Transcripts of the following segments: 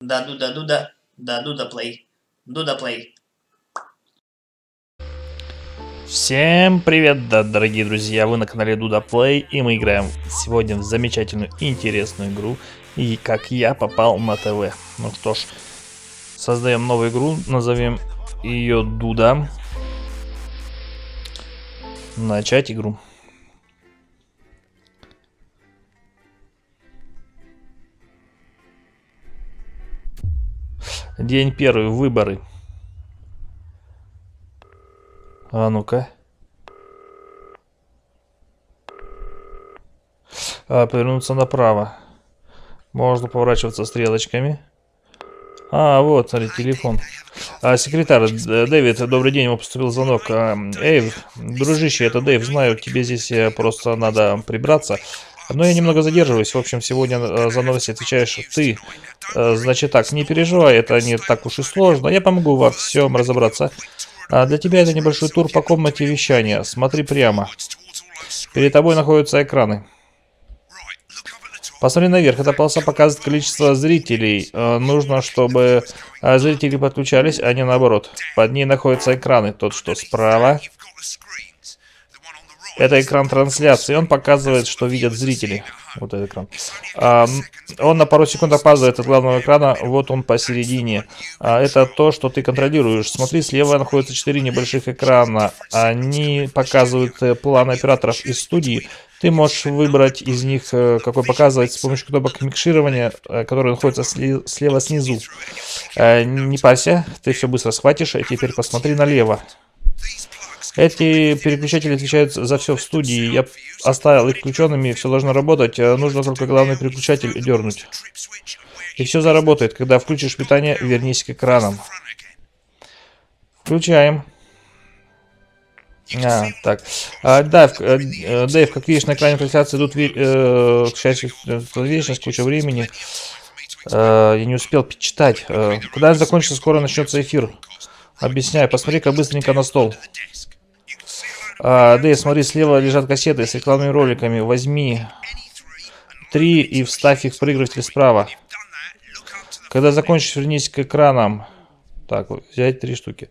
Да, Дуда плей. Дуда плей. Всем привет, дорогие друзья, вы на канале Дуда Плей, и мы играем сегодня в замечательную и интересную игру, и как я попал на ТВ. Ну что ж, создаем новую игру, назовем ее Дуда. Начать игру. День первый, выборы. А ну-ка. Повернуться направо. Можно поворачиваться стрелочками. Вот, смотри, телефон. Секретарь, Дэвид, добрый день, ему поступил звонок. Эйв, дружище, это Дэйв, знаю, тебе здесь просто надо прибраться. Но я немного задерживаюсь. В общем, сегодня за новости отвечаешь ты. Значит так, не переживай, это не так уж и сложно. Я помогу во всем разобраться. Для тебя это небольшой тур по комнате вещания. Смотри прямо. Перед тобой находятся экраны. Посмотри наверх, эта полоса показывает количество зрителей. Нужно, чтобы зрители подключались, а не наоборот. Под ней находятся экраны. Тот, что справа. Это экран трансляции. Он показывает, что видят зрители. Вот этот экран. Он на пару секунд опаздывает от главного экрана. Вот он посередине. Это то, что ты контролируешь. Смотри, слева находятся 4 небольших экрана. Они показывают план операторов из студии. Ты можешь выбрать из них, какой показывать, с помощью кнопок микширования, которые находятся слева снизу. Не парься, ты все быстро схватишь. И теперь посмотри налево. Эти переключатели отвечают за все в студии. Я оставил их включенными, все должно работать. Нужно только главный переключатель дернуть. И все заработает. Когда включишь питание, вернись к экранам. Включаем. Так. Дэйв, как видишь, на экране трансляции идут, к счастью, вечность, куча времени. Я не успел читать. Когда закончится, скоро начнется эфир. Объясняю, посмотри-ка быстренько на стол. Дэйв, смотри, слева лежат кассеты с рекламными роликами. Возьми 3 и вставь их в проигрыватель справа. Когда закончишь, вернись к экранам. Так, взять 3 штуки.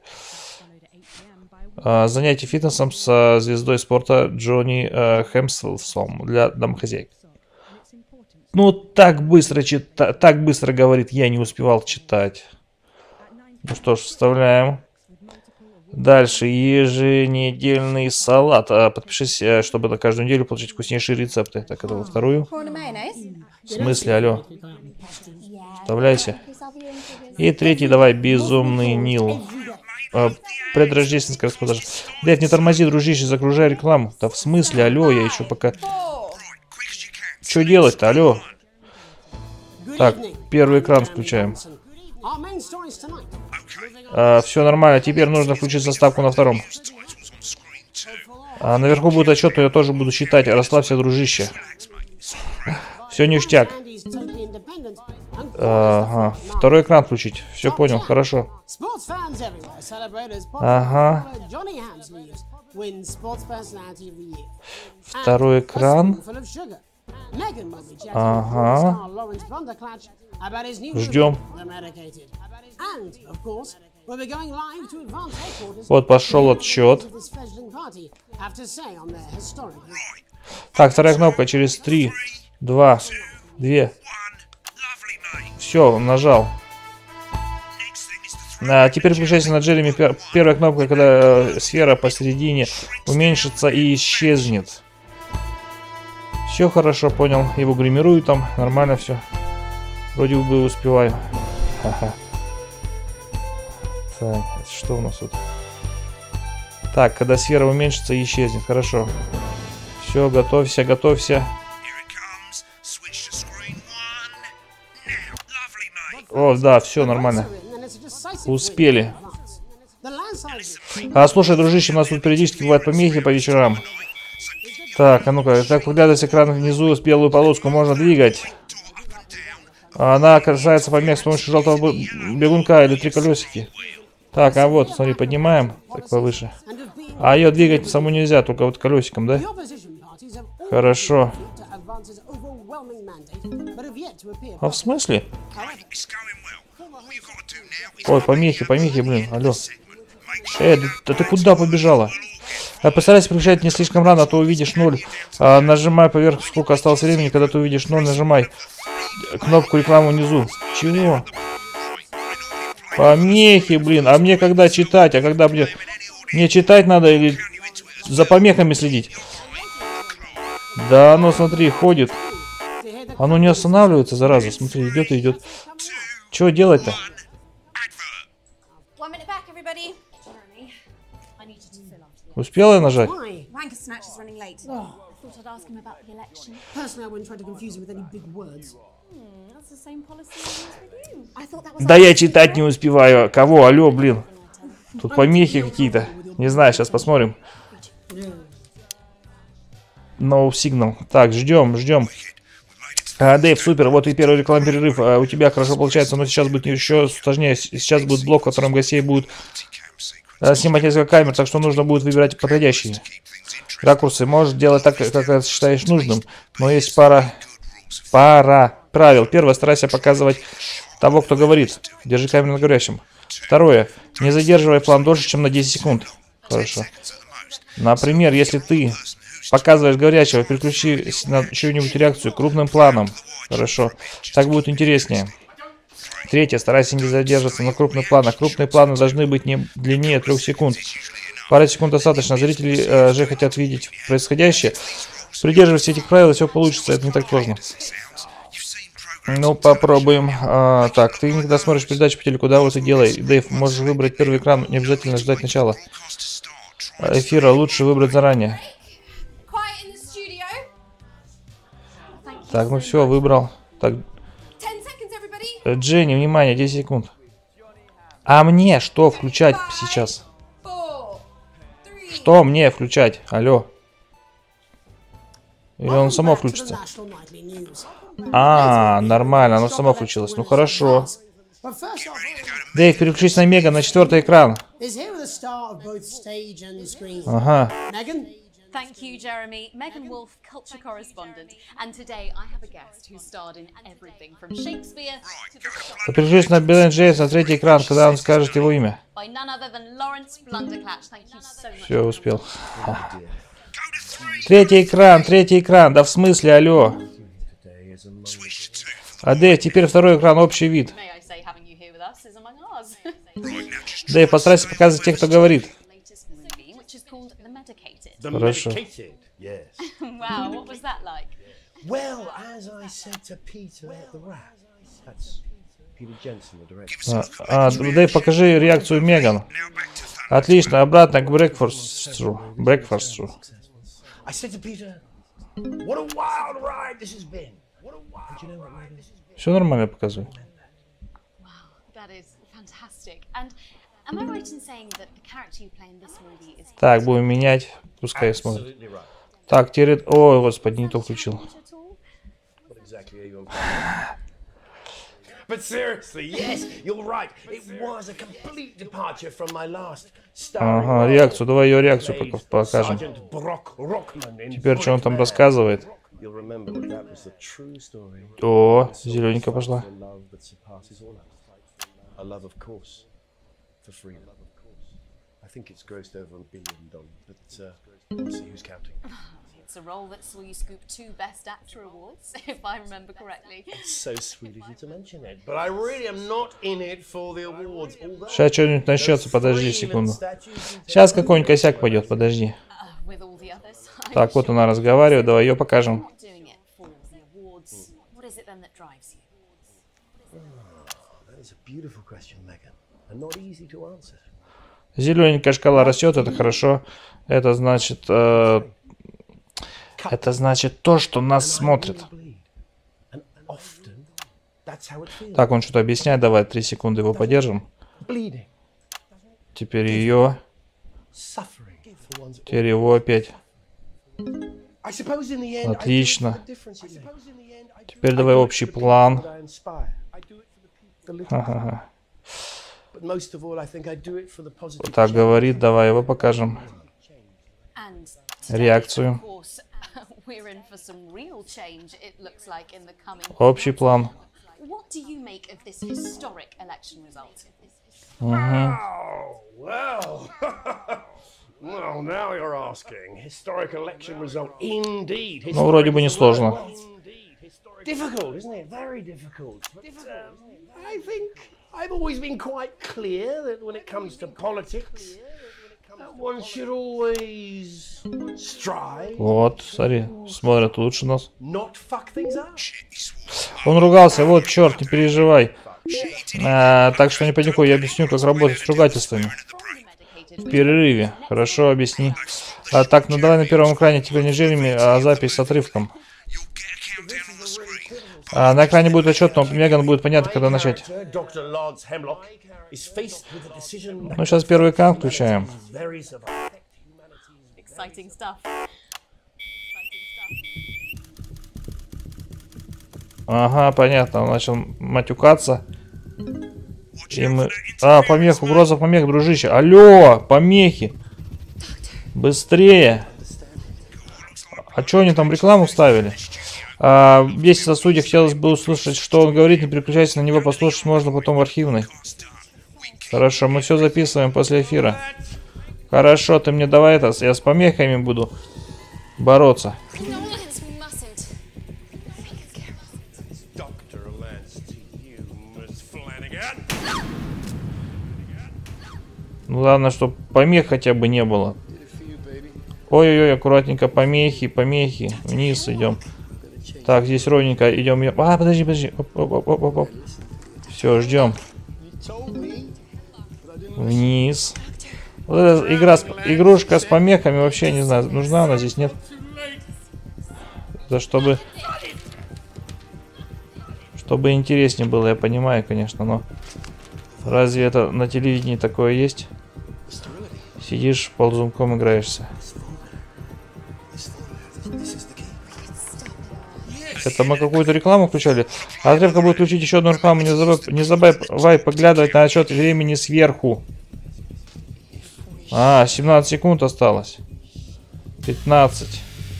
Занятие фитнесом с звездой спорта Джонни Хемсвелсом для домохозяек. Ну, так быстро говорит, я не успевал читать. Ну что ж, вставляем. Дальше, еженедельный салат. Подпишись, чтобы на каждую неделю получить вкуснейшие рецепты. Так, это во вторую. В смысле, алло? Вставляйся. И третий, давай, безумный Нил. Предрождественская распродажа. Дэйв, не тормози, дружище, загружай рекламу. Да в смысле, алло, я еще пока... Что делать-то, алло? Так, первый экран включаем. Все нормально, теперь нужно включить заставку на втором. Наверху будет отчет, но я тоже буду читать. Расслабься, дружище. Все ништяк. Ага. Второй экран включить. Все понял, хорошо. Ага. Второй экран. Ага. Ждем. Вот пошел отсчет. Так, вторая кнопка через 3, 2, 2. Все, нажал. Теперь включайся на Джереми. Первая кнопка, когда сфера посередине уменьшится и исчезнет. Все хорошо, понял. Его гримируют там. Нормально все. Вроде бы успеваю. Ха-ха. Так, что у нас тут? Так, когда сфера уменьшится и исчезнет. Хорошо. Все, готовься, готовься. О, да, все нормально. Успели. Слушай, дружище, у нас тут периодически бывают помехи по вечерам. Так, а ну-ка, так, поглядывай с экрана внизу, с белую полоску можно двигать. Она касается помех с помощью желтого бегунка или 3 колесики. Так, а вот, смотри, поднимаем, так повыше. Ее двигать саму нельзя, только вот колесиком, да? Хорошо. А в смысле? Ой, помехи, блин, алло. Да ты куда побежала? Постарайся переключать не слишком рано, а то увидишь 0. Нажимай поверх, сколько осталось времени, когда ты увидишь 0, нажимай кнопку рекламы внизу. Чего? Помехи, блин, а мне когда читать? А когда мне читать надо или за помехами следить? Да, ну смотри, ходит. Оно не останавливается, зараза. Смотри, идет и идет. Чего делать-то? Успела я нажать? Да я читать не успеваю. Кого? Алло, блин. Тут помехи какие-то. Не знаю, сейчас посмотрим. No signal. Так, ждем. Дэйв, супер, вот и первый рекламный перерыв. У тебя хорошо получается, но сейчас будет еще сложнее. Сейчас будет блок, в котором гостей будут снимать несколько камер, так что нужно будет выбирать подходящие ракурсы. Можешь делать так, как считаешь нужным, но есть пара правил. Первое, старайся показывать того, кто говорит. Держи камеру на говорящем. Второе, не задерживай план дольше, чем на 10 секунд. Хорошо. Например, если ты показываешь говорящего, переключи на чью-нибудь реакцию крупным планом. Хорошо. Так будет интереснее. Третье. Старайся не задерживаться на крупных планах. Крупные планы должны быть не длиннее 3 секунд. Пара секунд достаточно. Зрители же хотят видеть происходящее. Придерживайся этих правил, и все получится. Это не так сложно. Ну, попробуем. Так, ты никогда смотришь передачу по телеку, да, вот и делай. Дэйв, можешь выбрать первый экран, не обязательно ждать начала эфира, лучше выбрать заранее. Так, ну все, выбрал. Так, Дженни, внимание, 10 секунд. А мне что включать сейчас? Что мне включать? Алло. Или он само включится? Нормально, оно само включилось. Ну хорошо. Дэйв, переключись на Меган, на 4-й экран. Ага. Thank you, Jeremy. Megan Wolf, culture correspondent. And today I have a guest who starred in everything from Shakespeare to the... Переключись на Билл Джеймс, на 3-й экран, когда он скажет его имя. By none other than Lawrence Blunderclatch. Thank you so much. Все, успел. 3-й экран, да в смысле, алло. Дэйв, теперь 2-й экран, общий вид. Дэйв, постарайся показывать тех, кто говорит. Хорошо. Wow, what was that like? Well, as I said to Peter the Rat, that's Peter Jensen, the director. Дэйв, покажи реакцию Меган. Отлично, обратно к Брекфасту. I said to Peter, what a wild ride this has been. And you know what, Megan? Все нормально показываю. Wow, that is fantastic. And am I right in saying that the character you play in this movie is... Так, будем менять. Пускай смотрит. Так, теперь... Ой, господи, не то включил. But seriously, yes, you're right. It was a complete departure from my last starring Ага, role. реакцию. Давай ее реакцию покажем. Sergeant Brock Rockman in Теперь что он там Bright Bear. рассказывает? You'll remember that that was the true story. О, зелененькая пошла. A love that surpasses all else. A love, of course, for freedom. I think it's grossed over $1 billion, but we'll see who's counting. It's a role that saw you scoop 2 Best Actor awards, if I remember correctly. It's so sweet of you to mention it, but I really am not in it for the awards. Although Сейчас что-нибудь начнется, подожди секунду. Сейчас какой-нибудь косяк пойдет, подожди. With all the others, I'm Так, вот она разговаривает, давай ее покажем. not doing it for the awards. What is it then that drives you? that is a beautiful question, Megan, and not easy to answer. Зелененькая шкала растет, это хорошо. Это значит то, что нас смотрят. And often, that's how it feels. Так, он что-то объясняет, давай 3 секунды его подержим. Bleeding, Теперь ее, suffering for one's. теперь его опять. I suppose in the end, Отлично. I do it for the difference it makes. Теперь давай общий план. That I inspire. I do it for the little. Ага. But most of all, I think I do it for the positive. Так говорит, давай его покажем. And Реакцию. of course, We're in for some real change, it looks like, in the coming. Общий план. What do you make of this historic election result? Oh, well. Well, now you're asking. Historic election result, indeed. Ну, вроде бы несложно. Difficult, isn't it? Very difficult. But, I think I've always been quite clear that when it comes to politics, one should always strive. Вот, смотри, смотрят лучше нас. Not fuck things up. Он ругался, вот, черт, не переживай. Так что не паникуй, я объясню, как работать с ругательствами. В перерыве. Хорошо, объясни. Так, ну давай на первом экране теперь не Джереми, а запись с отрывком. На экране будет отчет, но Меган будет понятно, когда начать. Ну, сейчас первый экран включаем. Ага, понятно, он начал матюкаться. И мы... помех, угроза помех, дружище. Алло, помехи. Быстрее. А что они там рекламу ставили? Если о судье хотелось бы услышать, что он говорит, не переключайся на него, послушать можно потом в архивной. Хорошо, мы все записываем после эфира. Хорошо, ты мне давай это, я с помехами буду бороться. Ну ладно, чтобы помех хотя бы не было. Ой-ой-ой, аккуратненько, помехи, помехи. Вниз идем. Так, здесь ровненько идем. Подожди, подожди. Оп. Все, ждем. Вниз. Вот эта игрушка с помехами вообще не знаю, нужна она здесь, нет? Это чтобы интереснее было, я понимаю, конечно, но разве это на телевидении такое есть? Сидишь, ползунком играешься. Это мы какую-то рекламу включали. Отрывка будет включить еще одну рекламу. Не забывай поглядывать на отчет времени сверху. 17 секунд осталось. 15.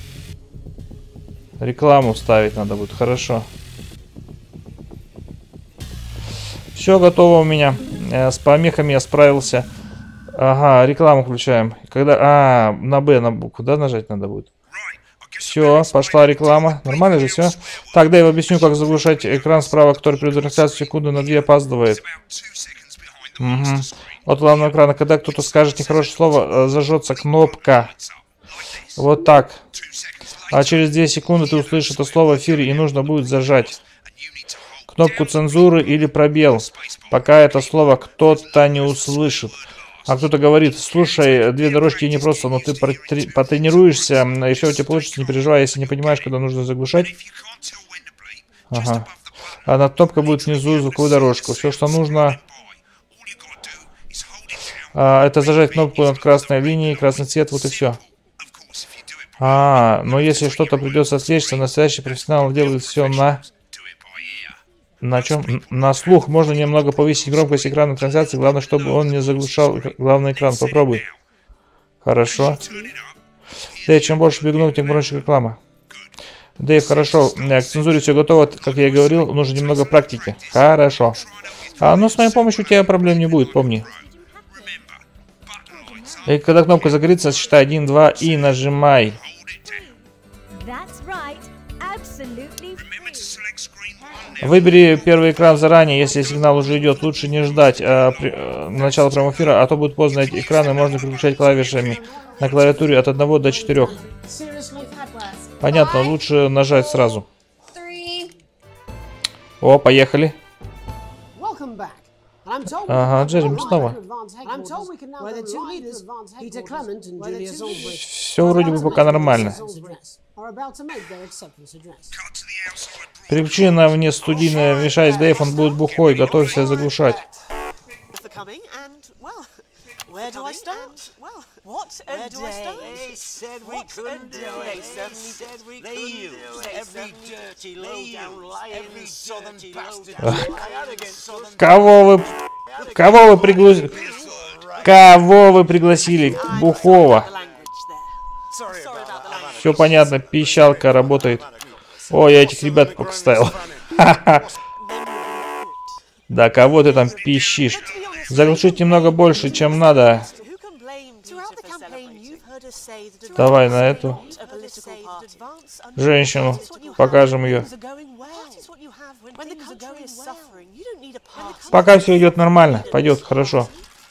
Рекламу ставить надо будет. Хорошо. Все готово у меня. С помехами я справился. Ага, рекламу включаем. Когда... на Б, на букву. Куда нажать надо будет? Все, пошла реклама. Нормально же все? Так, дай я объясню, как заглушать экран справа, который при трансляции секунду на 2 опаздывает. Угу. От главного экрана, когда кто-то скажет нехорошее слово, зажжется кнопка. Вот так. А через 2 секунды ты услышишь это слово в эфире, и нужно будет зажать кнопку цензуры или пробел, пока это слово кто-то не услышит. А кто-то говорит: слушай, 2 дорожки непросто, но ты потренируешься, и все у тебя получится, не переживай, если не понимаешь, когда нужно заглушать. Ага. А над кнопкой будет внизу звуковую дорожку. Все, что нужно, это зажать кнопку над красной линией, красный цвет, вот и все. Но если что-то придется отвлечься, настоящий профессионал делает все на чем? На слух. Можно немного повысить громкость экрана трансляции. Главное, чтобы он не заглушал главный экран. Попробуй. Хорошо. Дэйв, чем больше бегну, тем громче реклама. Дэйв, хорошо. К цензуре все готово. Как я и говорил, нужно немного практики. Хорошо. Ну, с моей помощью у тебя проблем не будет, помни. И когда кнопка загорится, считай 1, 2 и нажимай. Выбери первый экран заранее, если сигнал уже идет. Лучше не ждать начала прямого эфира, а то будет поздно. Эти экраны можно переключать клавишами на клавиатуре от 1 до 4. Понятно, лучше нажать сразу. О, поехали. Ага, Джереми снова. Все вроде бы пока нормально. Переключи на внестудийное, вмешаясь, Дэйв, он будет бухой, готовься заглушать. Кого вы пригласили? Бухого. Все понятно, пищалка работает. О, я этих ребят поставил. Да кого ты там пищишь? Заглушить немного больше, чем надо. Давай на эту женщину. Покажем ее. Пока все идет нормально. Пойдет хорошо.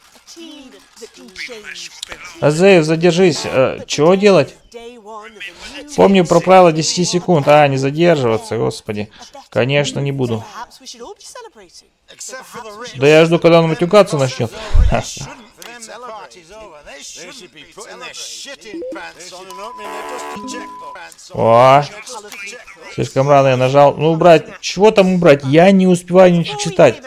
Азеев, задержись. Чего делать? Помни про правило 10 секунд. А, не задерживаться, господи. Конечно, не буду. Да я жду, когда он матюкаться начнет. О, слишком рано я нажал. Ну, убрать. Чего там убрать? Я не успеваю ничего читать.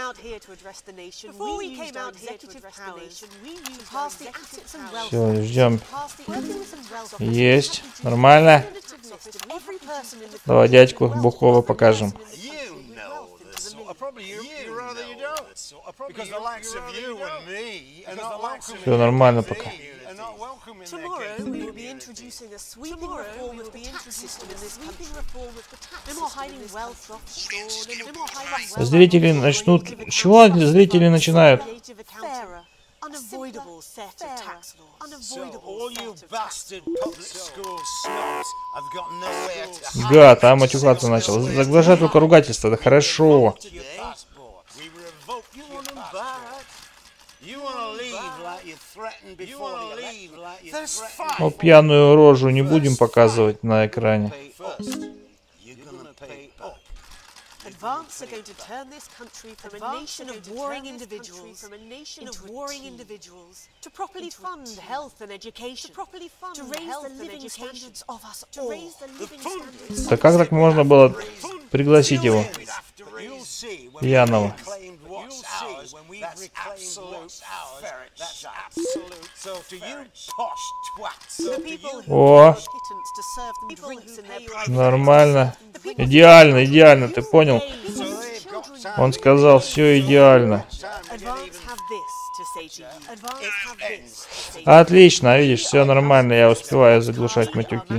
Все, ждем. Есть. Нормально. Давай дядьку Бухова покажем. Все нормально пока. Зрители начнут... Чего зрители начинают? Гад, а матюкаться начал. Заглажай только ругательство, да хорошо. Ну, пьяную рожу не будем показывать на экране. Advance are going to turn this country from a nation of warring individuals to properly fund health and education, to raise the living standards of us all. Да как так можно было пригласить его? Пьяного. О, нормально. Идеально, идеально, ты понял? Он сказал, все идеально. Отлично, видишь, все нормально, я успеваю заглушать матюки.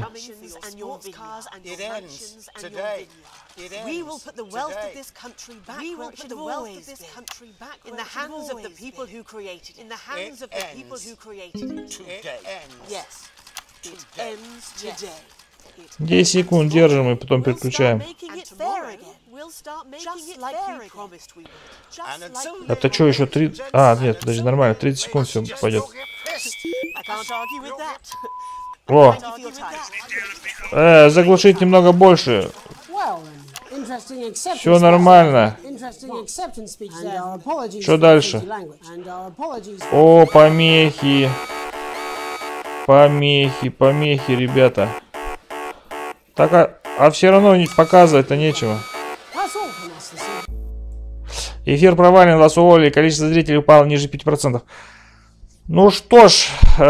We will put the wealth of this country back where it should always be. In the hands of the people who created it. In the hands of the people who created it. Yes. It ends today. 10 секунд держим и потом переключаем. Это что, еще 3... А, нет, подожди, нормально, 30 секунд все пойдет. О! Заглушить немного больше. Все нормально. Что дальше? О, помехи. Помехи, помехи, ребята. Так, а все равно показывать-то нечего. Эфир провален, вас уволили, количество зрителей упало ниже 5%. Ну что ж,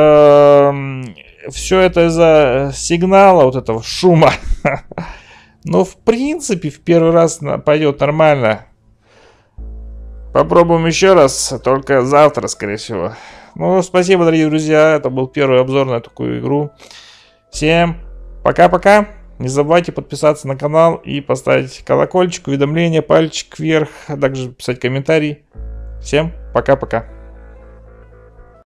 все это из-за сигнала, вот этого шума. Но в принципе в первый раз пойдет нормально. Попробуем еще раз, только завтра, скорее всего. Ну, спасибо, дорогие друзья, это был первый обзор на такую игру. Всем пока-пока. Не забывайте подписаться на канал и поставить колокольчик, уведомления, пальчик вверх, а также писать комментарий. Всем пока-пока.